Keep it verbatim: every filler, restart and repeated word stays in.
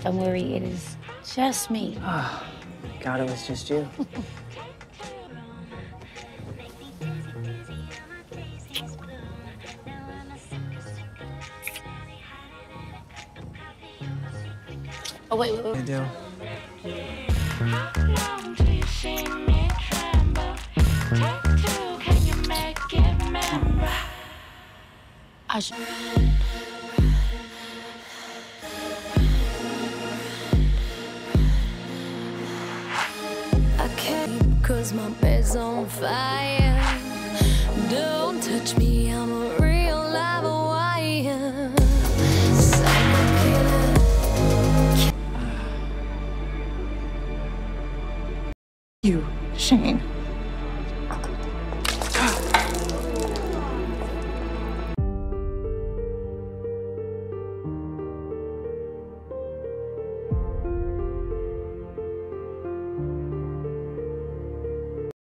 Don't worry, it is just me. Oh, God, it was just you. Oh, wait, wait, wait. I do. I should... I can't cause my bed's on fire. Don't touch me, I'm a real live wire. You, Sheng.